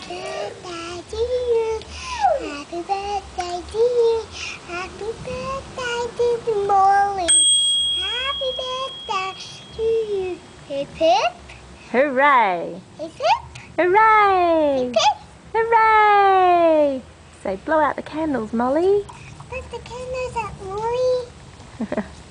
birthday to you. Happy birthday to you. Happy birthday to Molly. Happy birthday to you. Hip hip. Hooray! Hip hip. Hooray! Hip hip. Hooray! So blow out the candles, Molly. Put the candles up, Molly.